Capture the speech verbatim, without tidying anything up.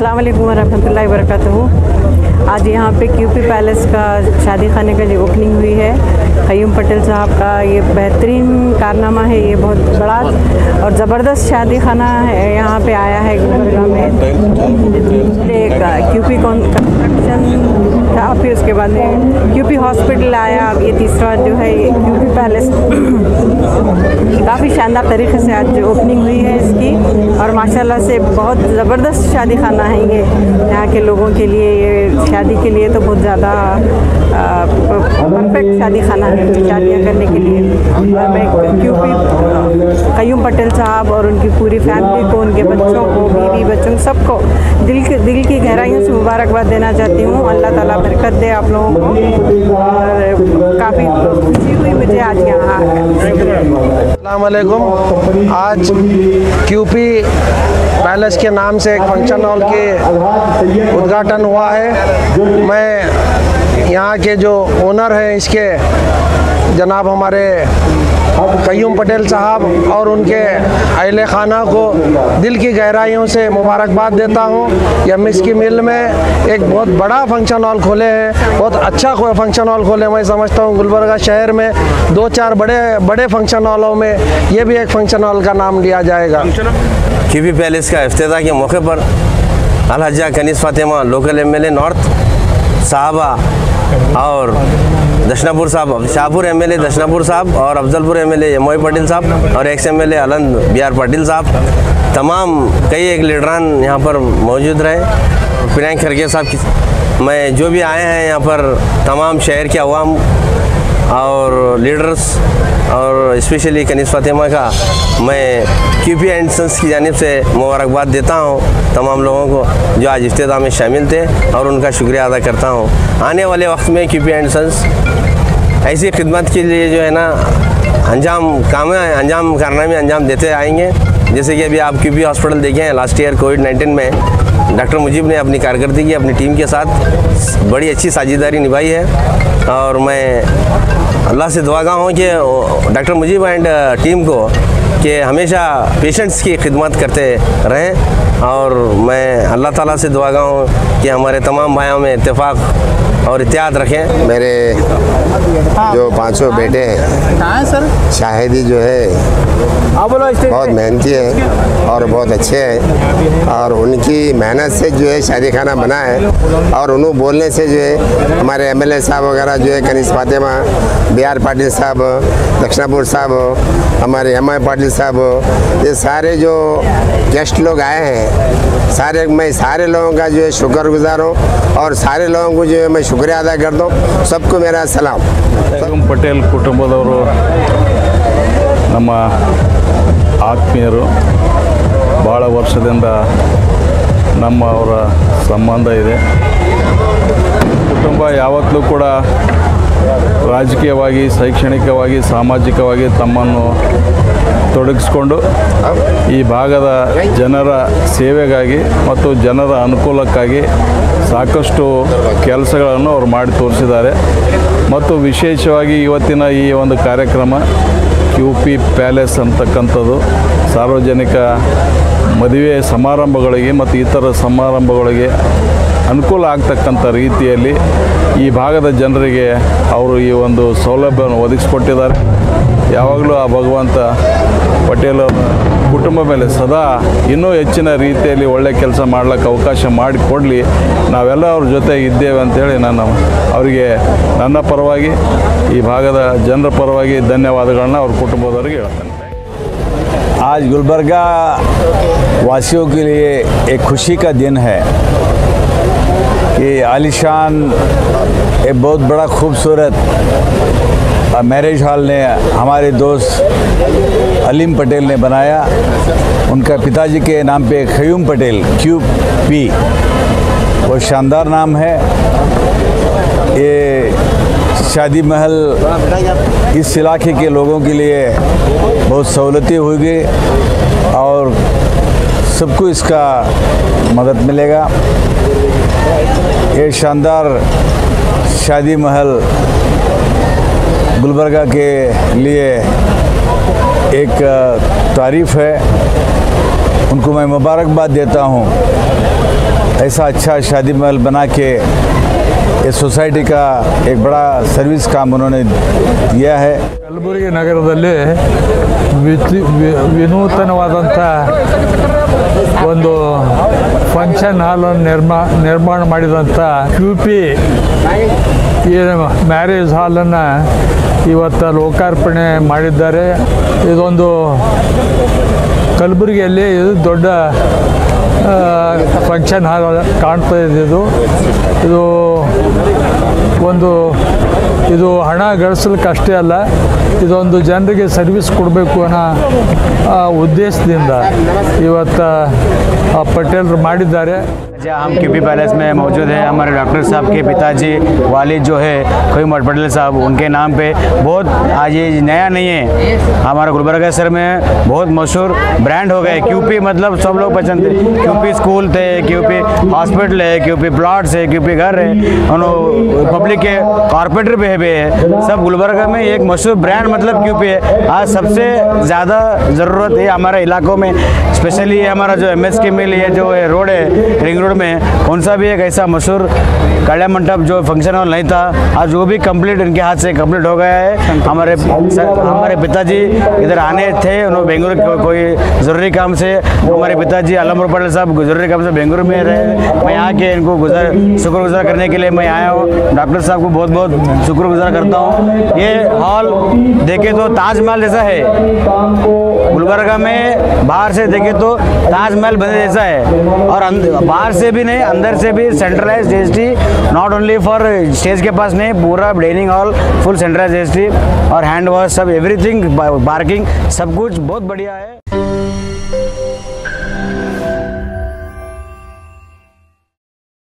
अस्सलाम वालेकुम वरहमतुल्लाहि वबरकातुहू। आज यहाँ पे क्यूपी पैलेस का शादी खाने का जो ओपनिंग हुई है, क़य्यूम पटेल साहब का ये बेहतरीन कारनामा है। ये बहुत बड़ा और ज़बरदस्त शादी खाना है यहाँ पे आया है गुलबर्गा में। एक क्यूपी कंस्ट्रक्शन था, फिर उसके बाद में क्यूपी हॉस्पिटल आया। अब ये तीसरा जो है ये क्यूपी पैलेस काफ़ी शानदार तरीके से आज जो ओपनिंग हुई है इसकी, और माशाल्लाह से बहुत ज़बरदस्त शादी खाना है ये यहाँ के लोगों के लिए। ये शादी के लिए तो बहुत ज़्यादा परफेक्ट शादी खाना है शादियाँ करने के लिए। और मैं क्यूपी क़य्यूम पटेल साहब और उनकी पूरी फैमिली को, उनके बच्चों को, बीवी बच्चों सबको दिल के दिल की गहराइयों से मुबारकबाद देना चाहती हूँ। अल्लाह ताला बरकत दे आप लोगों को, और काफ़ी खुशी हुई मुझे आज यहाँ आकर। अस्सलाम वालेकुम। आज क्यूपी पैलेस के नाम से एक फंक्शन हॉल के उद्घाटन हुआ है। मैं यहाँ के जो ओनर हैं इसके जनाब हमारे क़य्यूम पटेल साहब और उनके अहले खाना को दिल की गहराइयों से मुबारकबाद देता हूँ। यह मिस्की मिल में एक बहुत बड़ा फंक्शन हॉल खोले हैं, बहुत अच्छा फंक्शन हॉल खोले। मैं समझता हूँ गुलबर्गा शहर में दो चार बड़े बड़े फंक्शन हॉलों में ये भी एक फंक्शन हॉल का नाम लिया जाएगा। क्यूपी पैलेस का इफ्तिताह के मौके पर अलहजा Kaneez Fatima local M L A north साहबा और दशनापुर साहब, Shahpur M L A Dashnapur साहब और Afzalpur M L A M Y Patel साहब और ex M L A Aland B R Patil साहब, तमाम कई एक लीडरान यहाँ पर मौजूद रहे। प्रियंक खरगे साहब की मैं जो भी आए हैं यहाँ पर तमाम शहर के अवाम और लीडर्स और स्पेशली कनीस फातिमा का मैं क्यूपी एंड सन्स की जानिब से मुबारकबाद देता हूँ तमाम लोगों को जो आज इफ्तिताह में शामिल थे, और उनका शुक्रिया अदा करता हूँ। आने वाले वक्त में क्यूपी एंड सन्स ऐसी खिदमत के लिए जो है ना अंजाम काम अंजाम कारनामे अंजाम देते आएंगे। जैसे कि अभी आप क्यूपी हॉस्पिटल देखे हैं, लास्ट ईयर कोविड नाइन्टीन में डॉक्टर मुजीब ने अपनी कारकर्दगी अपनी टीम के साथ बड़ी अच्छी साझेदारी निभाई है, और मैं अल्लाह से दुआगा हूँ कि डॉक्टर मुजीब एंड टीम को कि हमेशा पेशेंट्स की खिदमत करते रहें। और मैं अल्लाह ताला से दुआगा हूँ कि हमारे तमाम भाइयों में इत्तेफाक और इत्तेहाद रखें। मेरे जो पांचों बेटे हैं सर, शाहिदी जो है बहुत मेहनती है और बहुत अच्छे हैं, और उनकी मेहनत से जो है शादी खाना बना है। और उन्होंने बोलने से जो है हमारे एम एल ए साहब वगैरह जो है कनीस फातिमा, बी आर पाटिल साहब, दक्षिणापुर साहब, हमारे एम आई पाटिल साहब, ये सारे जो गेस्ट लोग आए हैं, सारे मैं सारे लोगों का जो है शुक्रगुजार हूँ, और सारे लोगों को जो है मैं शुक्रिया अदा करता हूँ। सबको मेरा सलाम। क़य्यूम पटेल कुटुंबदವರು ನಮ್ಮ ಆತ್ಮೀಯರು, ಭಾಳ ವರ್ಷದಿಂದ ನಮ್ಮ ಅವರ ಸಂಬಂಧ ಇದೆ. ಕುಟುಂಬ ಯಾವತ್ತೂ ಕೂಡ ರಾಜಕೀಯವಾಗಿ, ಶೈಕ್ಷಣಿಕವಾಗಿ, ಸಾಮಾಜಿಕವಾಗಿ ತಮ್ಮನ್ನು ತೊಡಗಿಸಿಕೊಂಡು ಈ ಭಾಗದ ಜನರ ಸೇವೆಗಾಗಿ ಮತ್ತು ಜನರ ಅನುಕೂಲಕ್ಕಾಗಿ ಸಾಕಷ್ಟು ಕೆಲಸಗಳನ್ನು ಅವರು ಮಾಡಿ ತೋರಿಸಿದ್ದಾರೆ. ಮತ್ತು ವಿಶೇಷವಾಗಿ ಇವತ್ತಿನ ಈ ಒಂದು ಕಾರ್ಯಕ್ರಮ ಕ್ಯೂಪಿ ಪ್ಯಾಲೇಸ್ ಅಂತಕ್ಕಂಥದ್ದು ಸಾರ್ವಜನಿಕ ಮದುವೆ ಸಮಾರಂಭಗಳಿಗೆ ಮತ್ತು ಇತರ ಸಮಾರಂಭಗಳಿಗೆ ಅನುಕೂಲ ಆಗ್ತಕ್ಕಂಥ ರೀತಿಯಲ್ಲಿ ಈ ಭಾಗದ ಜನರಿಗೆ ಅವರು ಈ ಒಂದು ಸೌಲಭ್ಯವನ್ನು ಒದಗಿಸಿಕೊಟ್ಟಿದ್ದಾರೆ. ಯಾವಾಗಲೂ ಆ ಭಗವಂತ ಪಟೇಲ್ ಕುಟುಂಬ ಮೇಲೆ ಸದಾ ಇನ್ನೂ ಹೆಚ್ಚಿನ ರೀತಿಯಲ್ಲಿ ಒಳ್ಳೆ ಕೆಲಸ ಮಾಡಲಿಕ್ಕೆ ಅವಕಾಶ ಮಾಡಿಕೊಡಲಿ. ನಾವೆಲ್ಲ ಅವ್ರ ಜೊತೆ ಇದ್ದೇವೆ ಅಂಥೇಳಿ ನಾನು ಅವರಿಗೆ ನನ್ನ ಪರವಾಗಿ ಈ ಭಾಗದ ಜನರ ಪರವಾಗಿ ಧನ್ಯವಾದಗಳನ್ನ ಅವ್ರ ಕುಟುಂಬದವರಿಗೆ ಹೇಳ್ತೇನೆ. आज गुलबर्गा वासियों के लिए एक खुशी का दिन है कि आलिशान एक बहुत बड़ा खूबसूरत मैरिज हॉल ने हमारे दोस्त अलीम पटेल ने बनाया। उनका पिताजी के नाम पे क़य्यूम पटेल क्यू पी, वो शानदार नाम है। ये शादी महल इस इलाके के लोगों के लिए बहुत सहूलतें होगी और सबको इसका मदद मिलेगा। ये शानदार शादी महल गुलबर्गा के लिए एक तारीफ़ है। उनको मैं मुबारकबाद देता हूँ ऐसा अच्छा शादी महल बना के इस सोसाइटी का एक बड़ा सर्विस काम उन्होंने दिया है। ಕಲಬುರಗಿ ನಗರದಲ್ಲಿ ವಿನೂತನವಾದಂಥ ಒಂದು ಫಂಕ್ಷನ್ ಹಾಲನ್ನು ನಿರ್ಮಾ ನಿರ್ಮಾಣ ಮಾಡಿದಂಥ ಕ್ಯೂ ಪಿ ಮ್ಯಾರೇಜ್ ಹಾಲನ್ನು ಇವತ್ತು ಲೋಕಾರ್ಪಣೆ ಮಾಡಿದ್ದಾರೆ। ಇದೊಂದು ಕಲಬುರಗಿಯಲ್ಲಿ ಇದು ದೊಡ್ಡ ಫಂಕ್ಷನ್ ಹಾಲ್ ಕಾಣ್ತಾ ಇದೆ। ಇದು ಇದು ಒಂದು ಇದು ಹಣ ಗಳಿಸಲಿಕ್ಕೆ ಅಷ್ಟೇ ಅಲ್ಲ, ಇದೊಂದು ಜನರಿಗೆ ಸರ್ವಿಸ್ ಕೊಡಬೇಕು ಅನ್ನೋ ಉದ್ದೇಶದಿಂದ ಇವತ್ತು ಪಟೇಲರು ಮಾಡಿದ್ದಾರೆ। हम क्यूपी पैलेस में मौजूद है। हमारे डॉक्टर साहब के पिताजी वालिद जो है खयूम पटेल साहब, उनके नाम पे बहुत आज ये नया नहीं है, हमारा गुलबर्गा शहर में बहुत मशहूर ब्रांड हो गए। क्यूपी मतलब सब लोग पसंद थे। क्यूपी स्कूल थे, क्यूपी हॉस्पिटल है, क्यूपी प्लॉट्स है, क्यूपी घर है, पब्लिक के कॉर्पोरेटर भी है। सब गुलबर्गा में एक मशहूर ब्रांड मतलब क्यूपी है। आज सबसे ज़्यादा ज़रूरत है हमारे इलाकों में, स्पेशली हमारा जो एम एस के मिल ये जो रोड है रिंग रोड में, कौन सा भी एक ऐसा मशहूर कल्या मंडप जो फंक्शन हॉल नहीं था, आज वो भी कंप्लीट इनके हाथ से कंप्लीट हो गया है। हमारे हमारे पिताजी इधर आने थे, उन्होंने बेंगलुरु को, कोई ज़रूरी काम से, हमारे पिताजी अलमपुर पटेल साहब ज़रूरी काम से बेंगलुरु में रहे। मैं यहाँ के इनको गुजर शुक्रगुजार करने के लिए मैं आया हूँ। डॉक्टर साहब को बहुत बहुत शुक्रगुजार करता हूँ। ये हॉल देखे तो ताजमहल जैसा है, गुलबर्गा में बाहर से देखे तो ताजमहल बने जैसा है, और बाहर से भी नहीं अंदर से भी centralise GST, not only for stage के पास नहीं, पूरा dining hall full centralise GST और हैंड वॉश सब एवरीथिंग, पार्किंग सब कुछ बहुत बढ़िया है।